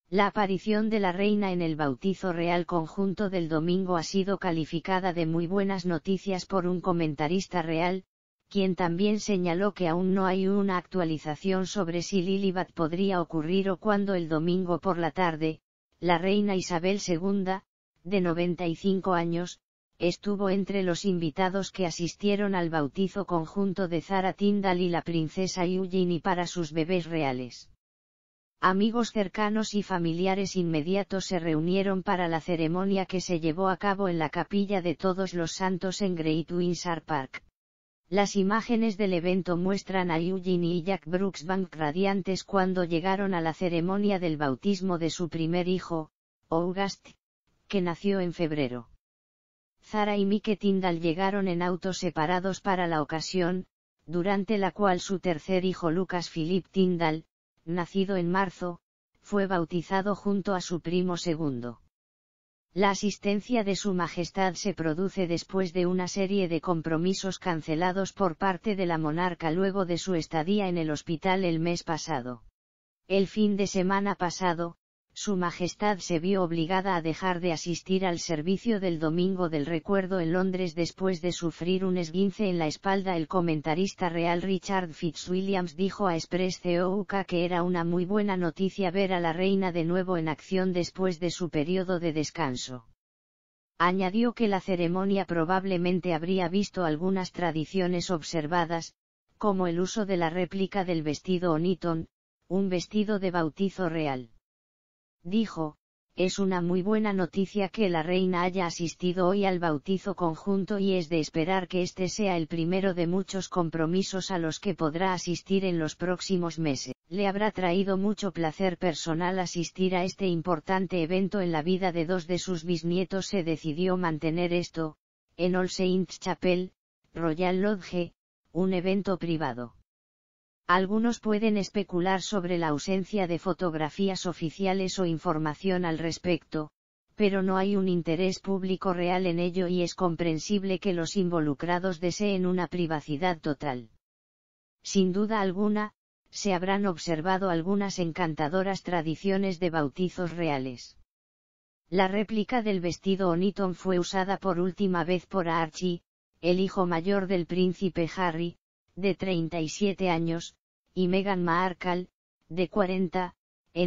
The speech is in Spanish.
La aparición de la reina en el bautizo real conjunto del domingo ha sido calificada de muy buenas noticias por un comentarista real, quien también señaló que aún no hay una actualización sobre si Lilibat podría ocurrir o cuándo el domingo por la tarde. La reina Isabel II, de 95 años, estuvo entre los invitados que asistieron al bautizo conjunto de Zara Tindall y la princesa Eugenie para sus bebés reales. Amigos cercanos y familiares inmediatos se reunieron para la ceremonia que se llevó a cabo en la Capilla de Todos los Santos en Great Windsor Park. Las imágenes del evento muestran a Eugenie y Jack Brooksbank radiantes cuando llegaron a la ceremonia del bautismo de su primer hijo, August, que nació en febrero. Zara y Mike Tindall llegaron en autos separados para la ocasión, durante la cual su tercer hijo Lucas Philip Tindall, nacido en marzo, fue bautizado junto a su primo segundo. La asistencia de Su Majestad se produce después de una serie de compromisos cancelados por parte de la monarca luego de su estadía en el hospital el mes pasado. El fin de semana pasado, Su Majestad se vio obligada a dejar de asistir al servicio del Domingo del Recuerdo en Londres después de sufrir un esguince en la espalda. El comentarista real Richard Fitzwilliams dijo a Express.co.uk que era una muy buena noticia ver a la reina de nuevo en acción después de su periodo de descanso. Añadió que la ceremonia probablemente habría visto algunas tradiciones observadas, como el uso de la réplica del vestido Oniton, un vestido de bautizo real. Dijo, es una muy buena noticia que la reina haya asistido hoy al bautizo conjunto y es de esperar que este sea el primero de muchos compromisos a los que podrá asistir en los próximos meses. Le habrá traído mucho placer personal asistir a este importante evento en la vida de dos de sus bisnietos. Se decidió mantener esto, en All Saints Chapel, Royal Lodge, un evento privado. Algunos pueden especular sobre la ausencia de fotografías oficiales o información al respecto, pero no hay un interés público real en ello y es comprensible que los involucrados deseen una privacidad total. Sin duda alguna, se habrán observado algunas encantadoras tradiciones de bautizos reales. La réplica del vestido Oniton fue usada por última vez por Archie, el hijo mayor del príncipe Harry, de 37 años, y Meghan Markle, de 40, en